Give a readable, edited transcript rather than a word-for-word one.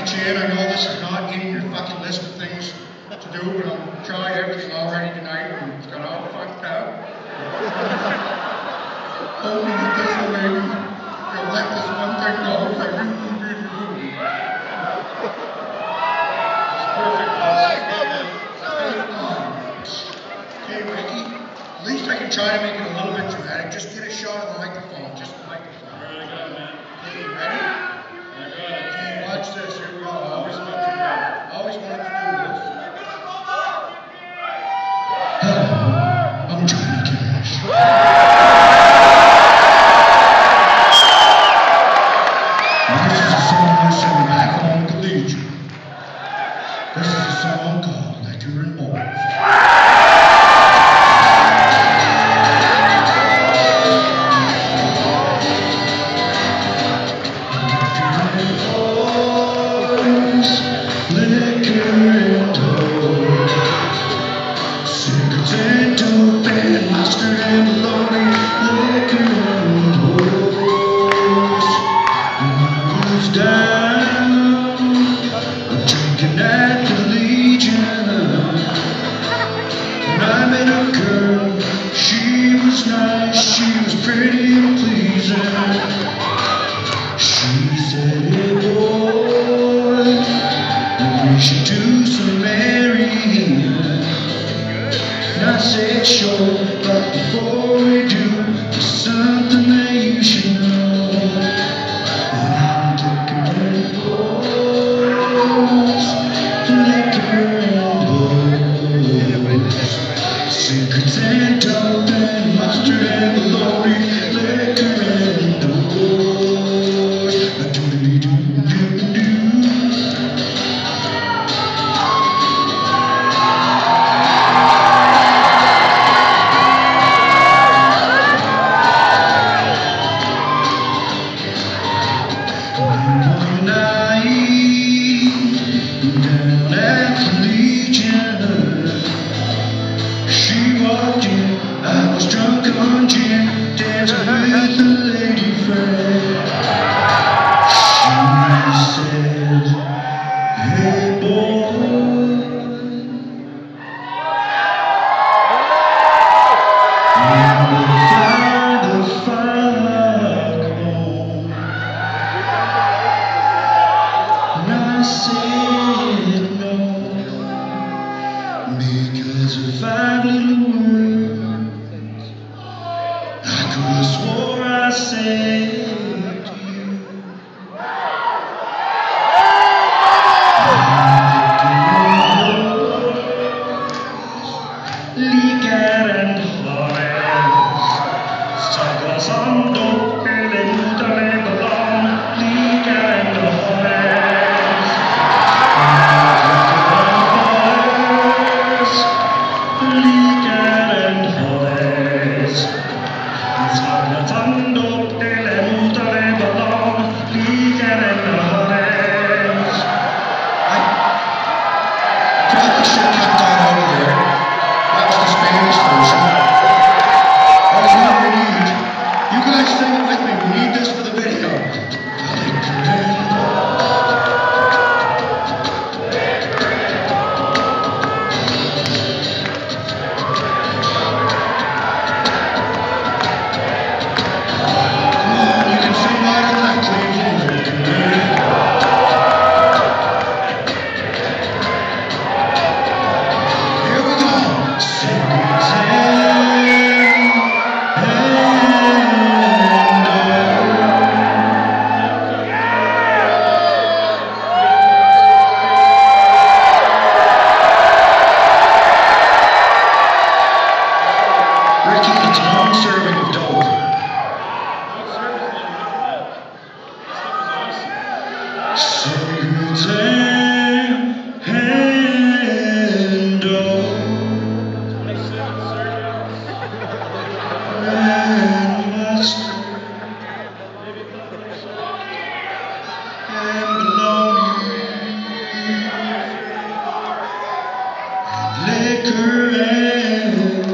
pitch in. I know this is not in your fucking list of things to do, but I'll try everything already tonight, and it's got all fucked up. Hoping that this will maybe let this one thing go. It's perfect. Okay, Ricky. At least I can try to make it a little bit dramatic. Just get a shot of the microphone. Just the microphone. All right, I got it, man. Okay, you ready? I got it. Okay, watch this. Here we go. Always wanted to do this. I'm Johnny Cash. This is a song I sang back on collegiate. This is a song called Liquor and Balls. I said sure, but before we do, there's something that you should know. I'm liquor and balls, liquor and balls, secrets and dope and mustard and glory, liquor and balls, do-do-do-do-do-do. I was drunk on gin, dancing with a lady friend. She said, hey boy, you will find the fire home. And I said no, because of 5 little words I could have swore I said to you. Ligar and Horace, Sagasando, Elemuta, Lebanon, Ligar and Horace, Ligar and Horace. Salvatando delle mutare ballon, ligar and Horace. I probably should have kept that out of there. That was the Spanish version. That was what we need. You guys sing it with me. We need this for the video. Liquor and